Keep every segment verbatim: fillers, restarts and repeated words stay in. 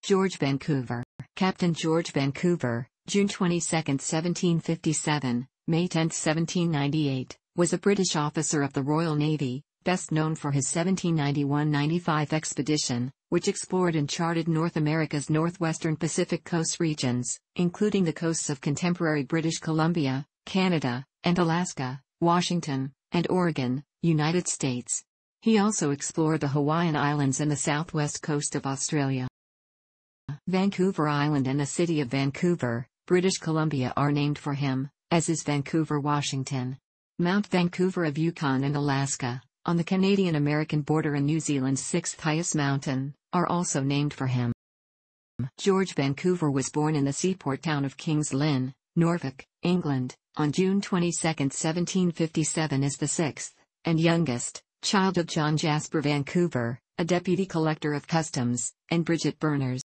George Vancouver. Captain George Vancouver, June twenty-second, seventeen fifty-seven, May tenth, seventeen ninety-eight, was a British officer of the Royal Navy, best known for his seventeen ninety-one ninety-five expedition, which explored and charted North America's northwestern Pacific coast regions, including the coasts of contemporary British Columbia, Canada, and Alaska, Washington, and Oregon, United States. He also explored the Hawaiian Islands and the southwest coast of Australia. Vancouver Island and the city of Vancouver, British Columbia are named for him, as is Vancouver, Washington. Mount Vancouver of Yukon and Alaska, on the Canadian-American border and New Zealand's sixth highest mountain, are also named for him. George Vancouver was born in the seaport town of Kings Lynn, Norfolk, England, on June twenty-second, seventeen fifty-seven as the sixth, and youngest, child of John Jasper Vancouver, a deputy collector of customs, and Bridget Berners.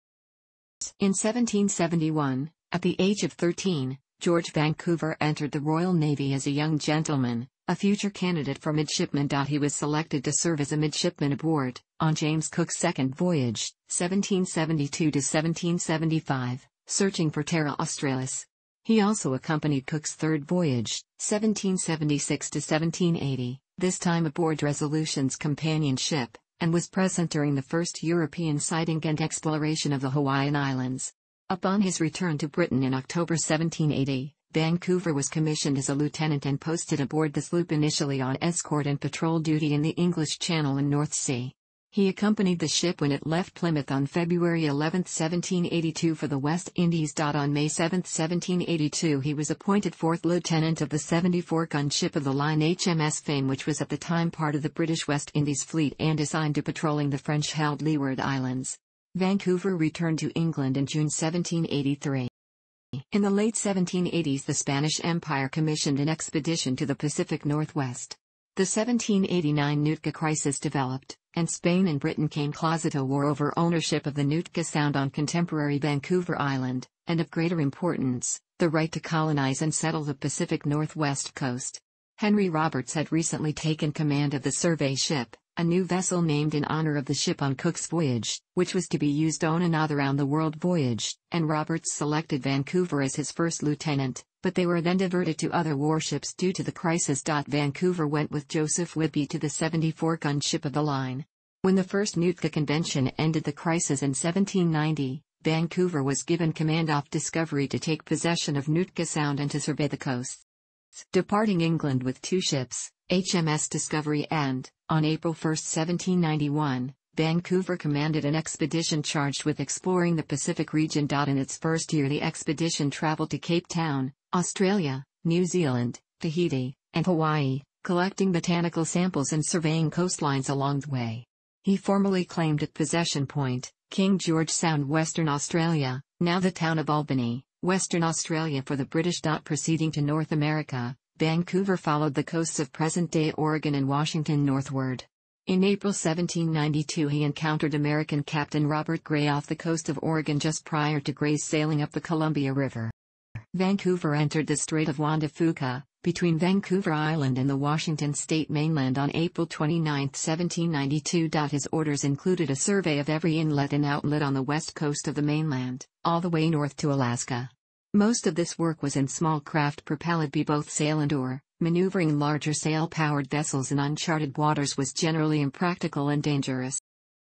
In seventeen seventy-one, at the age of thirteen, George Vancouver entered the Royal Navy as a young gentleman, a future candidate for midshipman. He was selected to serve as a midshipman aboard, on James Cook's second voyage, seventeen seventy-two to seventeen seventy-five, searching for Terra Australis. He also accompanied Cook's third voyage, seventeen seventy-six to seventeen eighty, this time aboard Resolution's companion ship, and was present during the first European sighting and exploration of the Hawaiian Islands. Upon his return to Britain in October seventeen eighty, Vancouver was commissioned as a lieutenant and posted aboard the sloop initially on escort and patrol duty in the English Channel and North Sea. He accompanied the ship when it left Plymouth on February eleventh, seventeen eighty-two for the West Indies. On May seventh, seventeen eighty-two he was appointed fourth lieutenant of the seventy-four gun ship of the line H M S Fame, which was at the time part of the British West Indies fleet and assigned to patrolling the French-held Leeward Islands. Vancouver returned to England in June seventeen eighty-three. In the late seventeen eighties the Spanish Empire commissioned an expedition to the Pacific Northwest. The seventeen eighty-nine Nootka crisis developed, and Spain and Britain came closet to war over ownership of the Nootka Sound on contemporary Vancouver Island, and of greater importance, the right to colonize and settle the Pacific Northwest coast. Henry Roberts had recently taken command of the survey ship, a new vessel named in honor of the ship on Cook's voyage, which was to be used on another round-the-world voyage, and Roberts selected Vancouver as his first lieutenant, but they were then diverted to other warships due to the crisis. Vancouver went with Joseph Whitby to the seventy-four gun ship of the line. When the first Nootka Convention ended the crisis in seventeen ninety, Vancouver was given command off Discovery to take possession of Nootka Sound and to survey the coasts. Departing England with two ships, H M S Discovery and, on April first, seventeen ninety-one, Vancouver commanded an expedition charged with exploring the Pacific region. In its first year the expedition traveled to Cape Town, Australia, New Zealand, Tahiti, and Hawaii, collecting botanical samples and surveying coastlines along the way. He formally claimed at Possession Point, King George Sound, Western Australia, now the town of Albany, Western Australia, for the British. Proceeding to North America, Vancouver followed the coasts of present-day Oregon and Washington northward. In April seventeen ninety-two he encountered American Captain Robert Gray off the coast of Oregon just prior to Gray's sailing up the Columbia River. Vancouver entered the Strait of Juan de Fuca, between Vancouver Island and the Washington state mainland on April twenty-ninth, seventeen ninety-two. His orders included a survey of every inlet and outlet on the west coast of the mainland, all the way north to Alaska. Most of this work was in small craft propelled by both sail and oar. Maneuvering larger sail-powered vessels in uncharted waters was generally impractical and dangerous.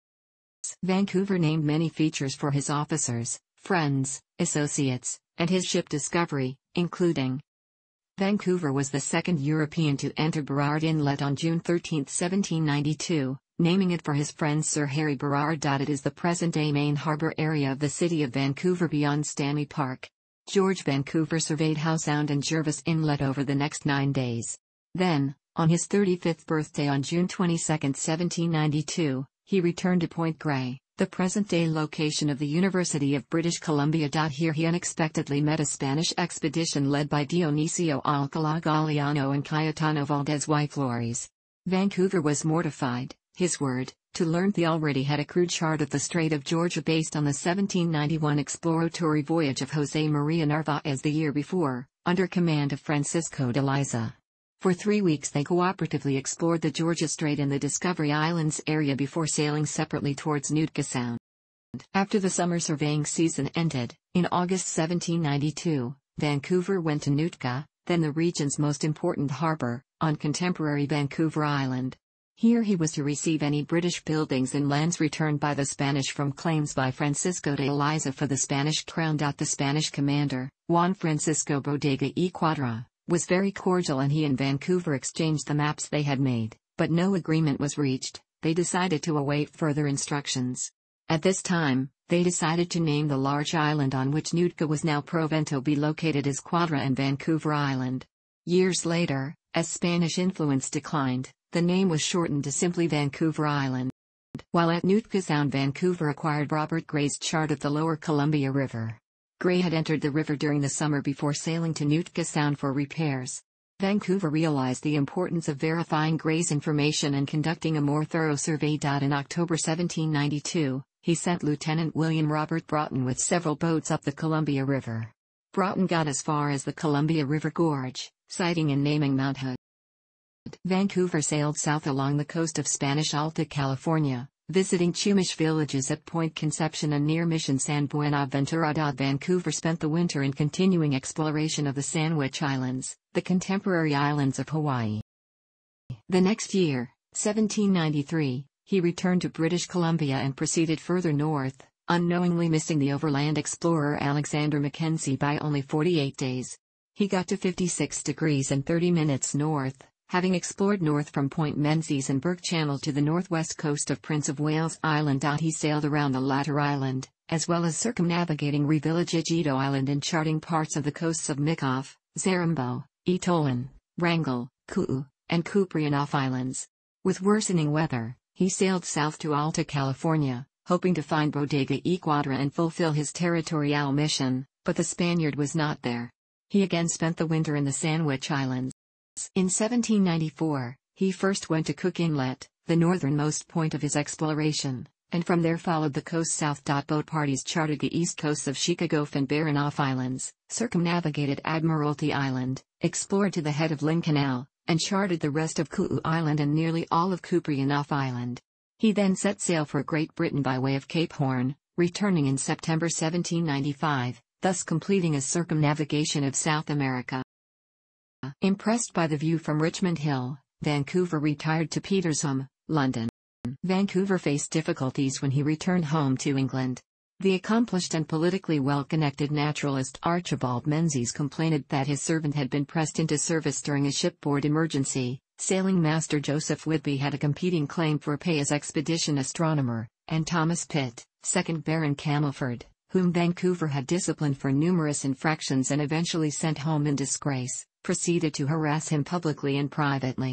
Vancouver named many features for his officers, friends, associates, and his ship Discovery, including Vancouver was the second European to enter Burrard Inlet on June thirteenth, seventeen ninety-two, naming it for his friend Sir Harry Burrard. It is the present-day main harbor area of the city of Vancouver beyond Stanley Park. George Vancouver surveyed Howe Sound and Jervis Inlet over the next nine days. Then, on his thirty-fifth birthday on June twenty-second, seventeen ninety-two, he returned to Point Grey, the present-day location of the University of British Columbia. Here he unexpectedly met a Spanish expedition led by Dionisio Alcalá Galiano and Cayetano Valdez y Flores. Vancouver was mortified, his word, to learn they already had a crude chart of the Strait of Georgia based on the seventeen ninety-one exploratory voyage of José María Narváez the year before, under command of Francisco de Liza. For three weeks they cooperatively explored the Georgia Strait and the Discovery Islands area before sailing separately towards Nootka Sound. After the summer surveying season ended, in August seventeen ninety-two, Vancouver went to Nootka, then the region's most important harbour, on contemporary Vancouver Island. Here he was to receive any British buildings and lands returned by the Spanish from claims by Francisco de Eliza for the Spanish crown. The Spanish commander, Juan Francisco Bodega y Cuadra, was very cordial and he and Vancouver exchanged the maps they had made, but no agreement was reached. They decided to await further instructions. At this time, they decided to name the large island on which Nootka was now Provento be located as Cuadra and Vancouver Island. Years later, as Spanish influence declined, the name was shortened to simply Vancouver Island. While at Nootka Sound, Vancouver acquired Robert Gray's chart of the lower Columbia River. Gray had entered the river during the summer before sailing to Nootka Sound for repairs. Vancouver realized the importance of verifying Gray's information and conducting a more thorough survey. In October seventeen ninety-two, he sent Lieutenant William Robert Broughton with several boats up the Columbia River. Broughton got as far as the Columbia River Gorge, sighting and naming Mount Hood. Vancouver sailed south along the coast of Spanish Alta California, visiting Chumash villages at Point Conception and near Mission San Buenaventura. Vancouver spent the winter in continuing exploration of the Sandwich Islands, the contemporary islands of Hawaii. The next year, seventeen ninety-three, he returned to British Columbia and proceeded further north, unknowingly missing the overland explorer Alexander Mackenzie by only forty-eight days. He got to fifty-six degrees and thirty minutes north, having explored north from Point Menzies and Burke Channel to the northwest coast of Prince of Wales Island. He sailed around the latter island, as well as circumnavigating Revillagigedo Island and charting parts of the coasts of Mikoff, Zarembo, Etolan, Wrangel, Kuu, and Kuprianof Islands. With worsening weather, he sailed south to Alta California, hoping to find Bodega y Cuadra and fulfill his territorial mission, but the Spaniard was not there. He again spent the winter in the Sandwich Islands. In seventeen ninety-four, he first went to Cook Inlet, the northernmost point of his exploration, and from there followed the coast south. Boat parties charted the east coasts of Chicagof and Baranof Islands, circumnavigated Admiralty Island, explored to the head of Lynn Canal, and charted the rest of Kuu Island and nearly all of Kuprianof Island. He then set sail for Great Britain by way of Cape Horn, returning in September seventeen ninety-five, thus completing a circumnavigation of South America. Impressed by the view from Richmond Hill, Vancouver retired to Petersham, London. Vancouver faced difficulties when he returned home to England. The accomplished and politically well-connected naturalist Archibald Menzies complained that his servant had been pressed into service during a shipboard emergency. Sailing master Joseph Whitby had a competing claim for pay as expedition astronomer, and Thomas Pitt, second Baron Camelford, whom Vancouver had disciplined for numerous infractions and eventually sent home in disgrace, proceeded to harass him publicly and privately.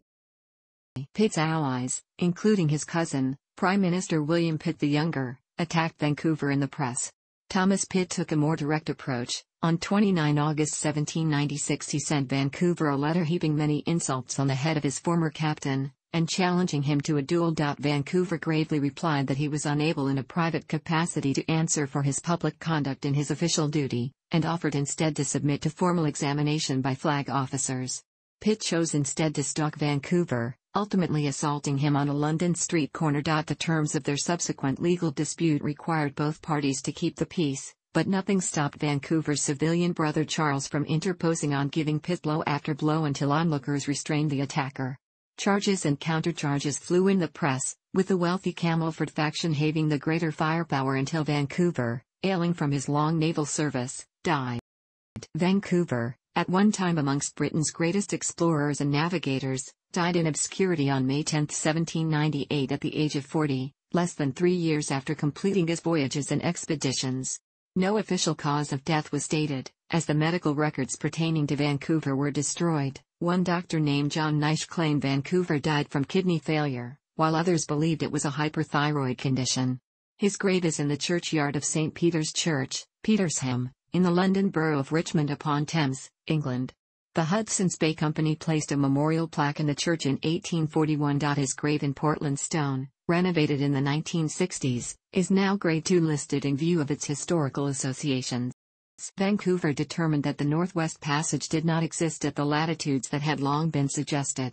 Pitt's allies, including his cousin, Prime Minister William Pitt the Younger, attacked Vancouver in the press. Thomas Pitt took a more direct approach. On the twenty-ninth of August seventeen ninety-six he sent Vancouver a letter heaping many insults on the head of his former captain, and challenging him to a duel. Vancouver gravely replied that he was unable in a private capacity to answer for his public conduct in his official duty, and offered instead to submit to formal examination by flag officers. Pitt chose instead to stalk Vancouver, ultimately assaulting him on a London street corner. The terms of their subsequent legal dispute required both parties to keep the peace, but nothing stopped Vancouver's civilian brother Charles from interposing on giving Pitt blow after blow until onlookers restrained the attacker. Charges and countercharges flew in the press, with the wealthy Camelford faction having the greater firepower until Vancouver, ailing from his long naval service, died. Vancouver, at one time amongst Britain's greatest explorers and navigators, died in obscurity on May tenth seventeen ninety-eight at the age of forty, less than three years after completing his voyages and expeditions. No official cause of death was stated, as the medical records pertaining to Vancouver were destroyed. One doctor named John Naish claimed Vancouver died from kidney failure, while others believed it was a hyperthyroid condition. His grave is in the churchyard of Saint Peter's Church, Petersham, in the London Borough of Richmond-upon-Thames, England. The Hudson's Bay Company placed a memorial plaque in the church in eighteen forty-one. His grave in Portland stone, renovated in the nineteen sixties, is now Grade two listed in view of its historical associations. Vancouver determined that the Northwest Passage did not exist at the latitudes that had long been suggested.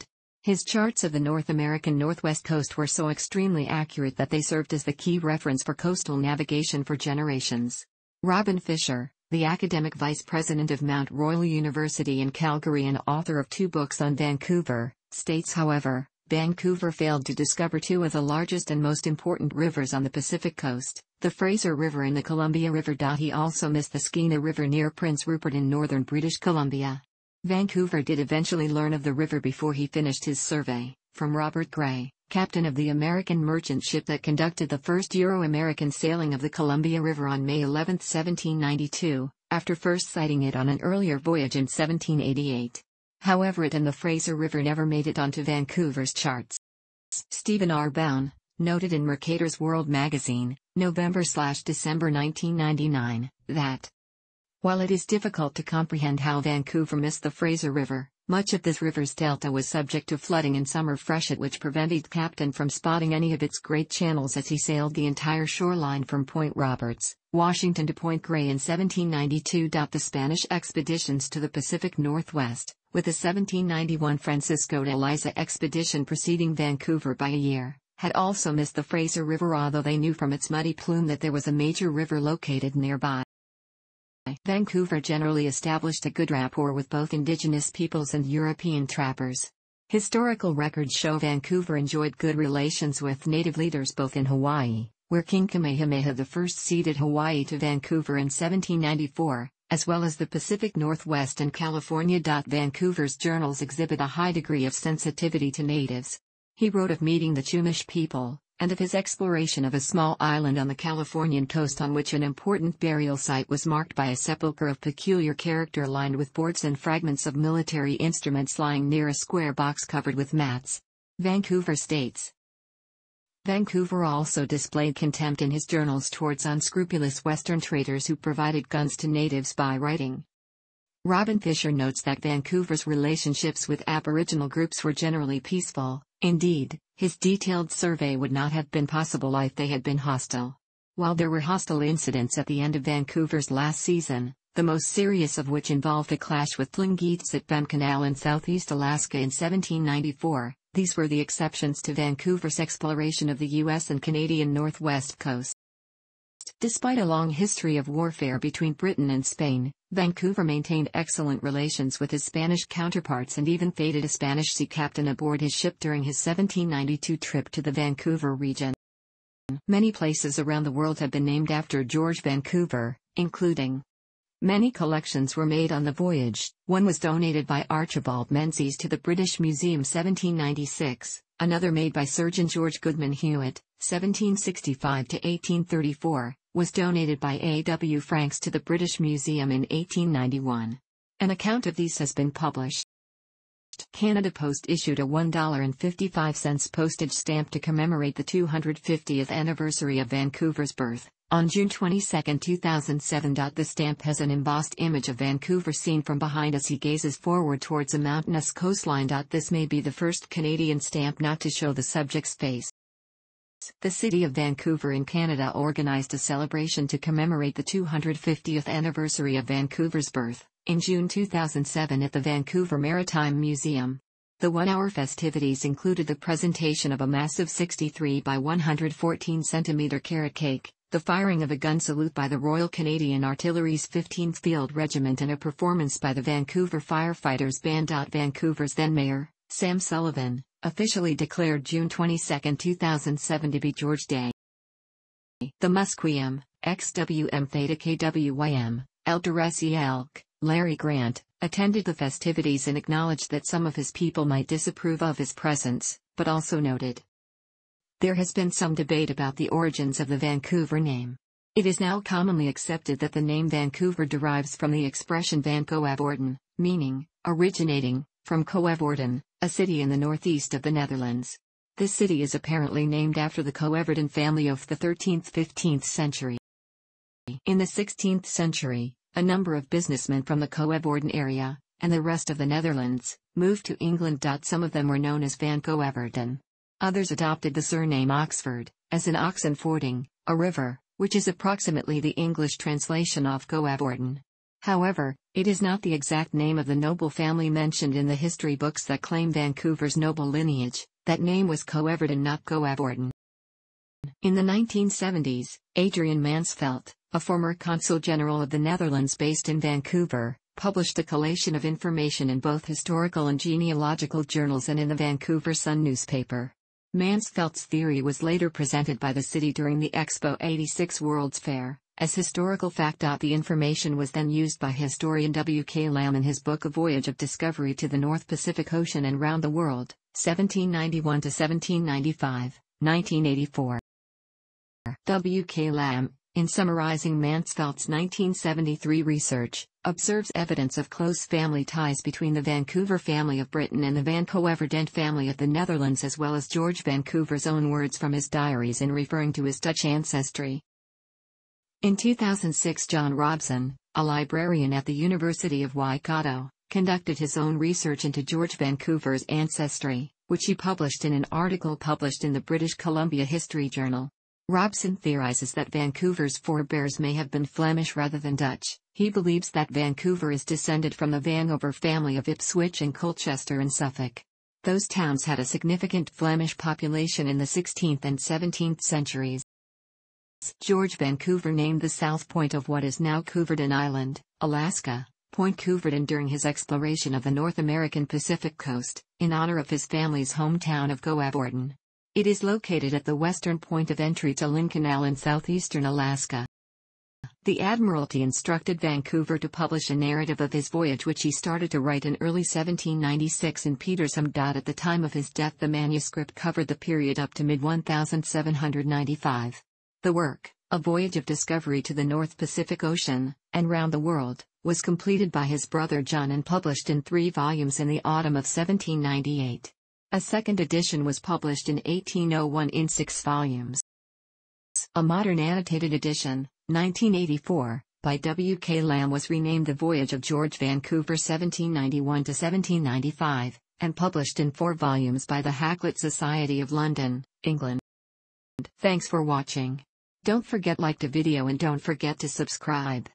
His charts of the North American Northwest coast were so extremely accurate that they served as the key reference for coastal navigation for generations. Robin Fisher, the academic vice president of Mount Royal University in Calgary and author of two books on Vancouver, states however, Vancouver failed to discover two of the largest and most important rivers on the Pacific coast, the Fraser River and the Columbia River. He also missed the Skeena River near Prince Rupert in northern British Columbia. Vancouver did eventually learn of the river before he finished his survey, from Robert Gray, captain of the American merchant ship that conducted the first Euro-American sailing of the Columbia River on May eleventh seventeen ninety-two, after first sighting it on an earlier voyage in seventeen eighty-eight. However, it and the Fraser River never made it onto Vancouver's charts. Stephen R. Bown, noted in Mercator's World magazine, November–December nineteen ninety-nine, that while it is difficult to comprehend how Vancouver missed the Fraser River, much of this river's delta was subject to flooding and summer freshet which prevented Captain from spotting any of its great channels as he sailed the entire shoreline from Point Roberts, Washington to Point Grey in seventeen ninety-two. The Spanish expeditions to the Pacific Northwest, with the seventeen ninety-one Francisco de Eliza expedition preceding Vancouver by a year, had also missed the Fraser River, although they knew from its muddy plume that there was a major river located nearby. Vancouver generally established a good rapport with both indigenous peoples and European trappers. Historical records show Vancouver enjoyed good relations with native leaders both in Hawaii, where King Kamehameha the First ceded Hawaii to Vancouver in seventeen ninety-four, as well as the Pacific Northwest and California. Vancouver's journals exhibit a high degree of sensitivity to natives. He wrote of meeting the Chumash people, and of his exploration of a small island on the Californian coast on which an important burial site was marked by a sepulchre of peculiar character lined with boards and fragments of military instruments lying near a square box covered with mats. Vancouver states. Vancouver also displayed contempt in his journals towards unscrupulous Western traders who provided guns to natives by writing. Robin Fisher notes that Vancouver's relationships with Aboriginal groups were generally peaceful. Indeed, his detailed survey would not have been possible if they had been hostile. While there were hostile incidents at the end of Vancouver's last season, the most serious of which involved a clash with Tlingits at Bem Canal in southeast Alaska in seventeen ninety-four, these were the exceptions to Vancouver's exploration of the U S and Canadian Northwest coast. Despite a long history of warfare between Britain and Spain, Vancouver maintained excellent relations with his Spanish counterparts and even feted a Spanish sea captain aboard his ship during his seventeen ninety-two trip to the Vancouver region. Many places around the world have been named after George Vancouver, including many collections were made on the voyage. One was donated by Archibald Menzies to the British Museum seventeen ninety-six, another made by Surgeon George Goodman Hewitt, seventeen sixty-five to eighteen thirty-four, was donated by A W Franks to the British Museum in eighteen ninety-one. An account of these has been published. Canada Post issued a one dollar and fifty-five cents postage stamp to commemorate the two hundred fiftieth anniversary of Vancouver's birth, on June twenty-second two thousand seven. The stamp has an embossed image of Vancouver seen from behind as he gazes forward towards a mountainous coastline. This may be the first Canadian stamp not to show the subject's face. The city of Vancouver in Canada organized a celebration to commemorate the two hundred fiftieth anniversary of Vancouver's birth, in June two thousand seven at the Vancouver Maritime Museum. The one-hour festivities included the presentation of a massive sixty-three by one hundred fourteen centimeter carrot cake, the firing of a gun salute by the Royal Canadian Artillery's fifteenth Field Regiment and a performance by the Vancouver Firefighters Band. Vancouver's then-mayor, Sam Sullivan, officially declared June twenty-second two thousand seven to be George Day. The Musqueam, X W M Theta K W Y M, Elderesi Elk, Larry Grant, attended the festivities and acknowledged that some of his people might disapprove of his presence, but also noted, "There has been some debate about the origins of the Vancouver name. It is now commonly accepted that the name Vancouver derives from the expression Van Coevorden, meaning, originating, from Coevorden, a city in the northeast of the Netherlands. This city is apparently named after the Coevorden family of the thirteenth to fifteenth century. In the sixteenth century, a number of businessmen from the Coevorden area, and the rest of the Netherlands, moved to England. Some of them were known as Van Coevorden. Others adopted the surname Oxford, as in Oxenfording, a river, which is approximately the English translation of Coevorden. However, it is not the exact name of the noble family mentioned in the history books that claim Vancouver's noble lineage. That name was Coevorden, not Coevorden. In the nineteen seventies, Adrian Mansvelt, a former consul general of the Netherlands based in Vancouver, published a collation of information in both historical and genealogical journals and in the Vancouver Sun newspaper. Mansvelt's theory was later presented by the city during the Expo eighty-six World's Fair as historical fact. The information was then used by historian W K Lamb in his book A Voyage of Discovery to the North Pacific Ocean and Round the World, seventeen ninety-one to seventeen ninety-five, nineteen eighty-four. W K Lamb, in summarizing Mansvelt's nineteen seventy-three research, observes evidence of close family ties between the Vancouver family of Britain and the Van Coevorden family of the Netherlands, as well as George Vancouver's own words from his diaries in referring to his Dutch ancestry. In two thousand six, John Robson, a librarian at the University of Waikato, conducted his own research into George Vancouver's ancestry, which he published in an article published in the British Columbia History Journal. Robson theorizes that Vancouver's forebears may have been Flemish rather than Dutch. He believes that Vancouver is descended from the Vanover family of Ipswich and Colchester in Suffolk. Those towns had a significant Flemish population in the sixteenth and seventeenth centuries. George Vancouver named the south point of what is now Coevorden Island, Alaska, Point Coevorden during his exploration of the North American Pacific coast, in honor of his family's hometown of Coevorden. It is located at the western point of entry to Lynn Canal in southeastern Alaska. The Admiralty instructed Vancouver to publish a narrative of his voyage, which he started to write in early seventeen ninety-six in Petersheim. At the time of his death, the manuscript covered the period up to mid seventeen ninety-five. The work, A Voyage of Discovery to the North Pacific Ocean, and Round the World, was completed by his brother John and published in three volumes in the autumn of seventeen ninety-eight. A second edition was published in eighteen oh one in six volumes. A modern annotated edition, nineteen eighty-four, by W K Lamb was renamed The Voyage of George Vancouver seventeen ninety-one to seventeen ninety-five, and published in four volumes by the Hakluyt Society of London, England. Thanks for watching. Don't forget like the video and don't forget to subscribe.